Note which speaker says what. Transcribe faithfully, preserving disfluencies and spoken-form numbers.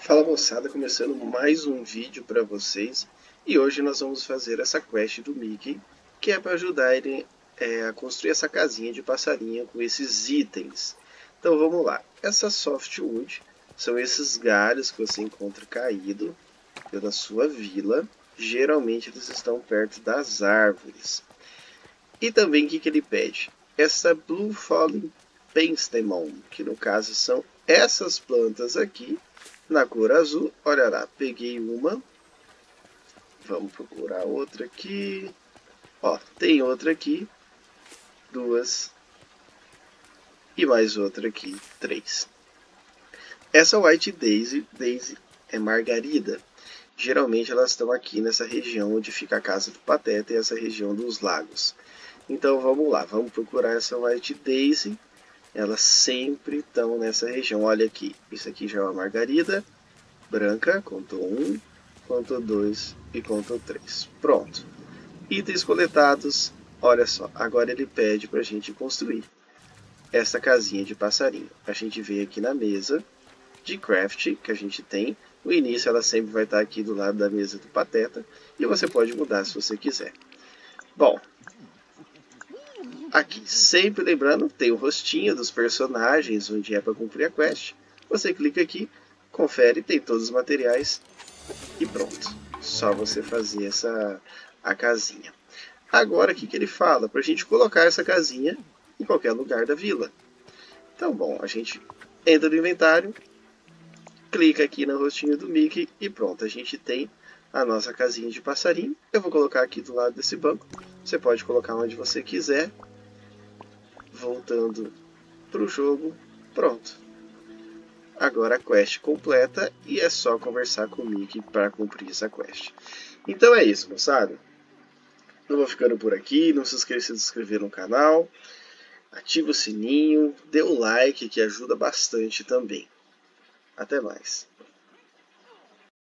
Speaker 1: Fala moçada, começando mais um vídeo para vocês e hoje nós vamos fazer essa quest do Mickey, que é para ajudar ele é, a construir essa casinha de passarinho com esses itens. Então vamos lá, essa softwood são esses galhos que você encontra caído pela sua vila, geralmente eles estão perto das árvores. E também o que, que ele pede? Essa Blue Falling Penstemon, que no caso são essas plantas aqui, na cor azul. Olha lá, peguei uma. Vamos procurar outra aqui. Ó, tem outra aqui. Duas. E mais outra aqui. Três. Essa White Daisy, Daisy é margarida. Geralmente elas estão aqui nessa região onde fica a casa do Pateta e essa região dos lagos. Então vamos lá, vamos procurar essa White Daisy. Elas sempre estão nessa região. Olha aqui, isso aqui já é uma margarida branca, contou um, contou dois e contou três. Pronto. Itens coletados. Olha só, agora ele pede para a gente construir essa casinha de passarinho. A gente vem aqui na mesa de craft que a gente tem. No início ela sempre vai estar aqui do lado da mesa do Pateta e você pode mudar se você quiser. Bom, aqui, sempre lembrando, tem o rostinho dos personagens onde é para cumprir a quest. Você clica aqui, confere, tem todos os materiais e pronto. Só você fazer essa a casinha. Agora, o que, que ele fala? Para a gente colocar essa casinha em qualquer lugar da vila. Então, bom, a gente entra no inventário, clica aqui no rostinho do Mickey e pronto. A gente tem a nossa casinha de passarinho. Eu vou colocar aqui do lado desse banco. Você pode colocar onde você quiser. Voltando para o jogo, pronto. Agora a quest completa e é só conversar com o Mickey para cumprir essa quest. Então é isso, moçada. Eu vou ficando por aqui, não se esqueça de se inscrever no canal, ativa o sininho, dê o like que ajuda bastante também. Até mais.